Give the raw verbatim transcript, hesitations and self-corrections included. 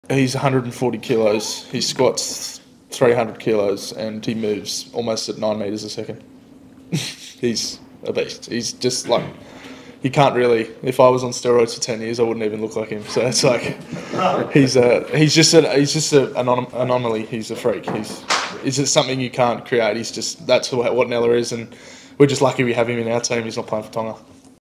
He's one hundred forty kilos. He squats three hundred kilos, and he moves almost at nine meters a second. He's a beast. He's just like, he can't really. If I was on steroids for ten years, I wouldn't even look like him. So it's like, he's a he's just a he's just an anom- anomaly. He's a freak. He's is it something you can't create. He's just that's what, what Nella is, and we're just lucky we have him in our team. He's not playing for Tonga.